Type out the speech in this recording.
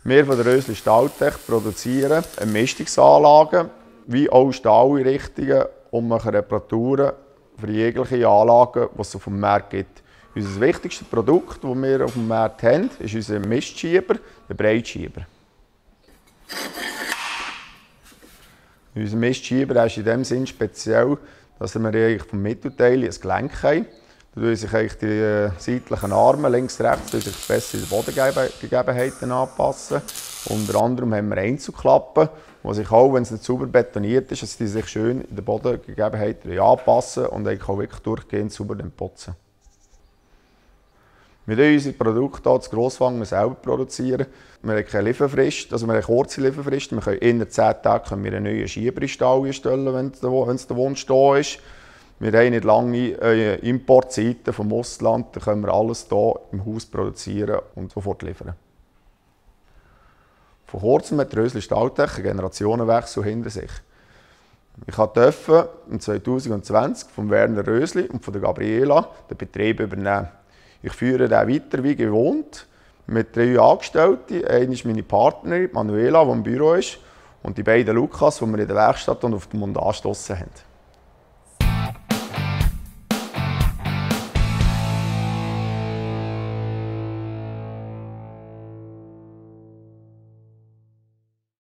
Wir von der Rösli Stahltech produzieren Entmistungsanlagen wie auch Stahleinrichtungen und machen Reparaturen für jegliche Anlagen, die es auf dem Markt gibt. Unser wichtigstes Produkt, das wir auf dem Markt haben, ist unser Mistschieber, der Breitschieber. Unser Mistschieber ist in dem Sinn speziell, dass wir vom Mittelteil ein Gelenk haben. Dadurch sich die seitlichen Arme links und rechts sich besser den Bodengegebenheiten anpassen. Unter anderem haben wir Einzelklappen, die sich auch, wenn es nicht sauber betoniert ist, dass die sich schön in den Bodengegebenheiten anpassen und auch wirklich durchgehend sauber putzen. Wir produzieren unsere Produkte hier zu Grosswanger selber. Wir haben keine Lieferfrist, also wir haben kurze Lieferfrist. Wir können innerhalb 10 Tagen einen neuen Schieber in den Stall einstellen, wenn der Wunsch da ist. Wir haben nicht lange Importzeiten vom Ausland, da können wir alles hier im Haus produzieren und sofort liefern. Vor kurzem hat die Rösli Stahltech einen Generationenwechsel hinter sich. Ich durfte im 2020 von Werner Rösli und von der Gabriela den Betrieb übernehmen. Ich führe den weiter wie gewohnt mit 3 Angestellten. Eine ist meine Partnerin, Manuela, die im Büro ist, und die beiden Lukas, die wir in der Werkstatt und auf dem Montage draussen haben.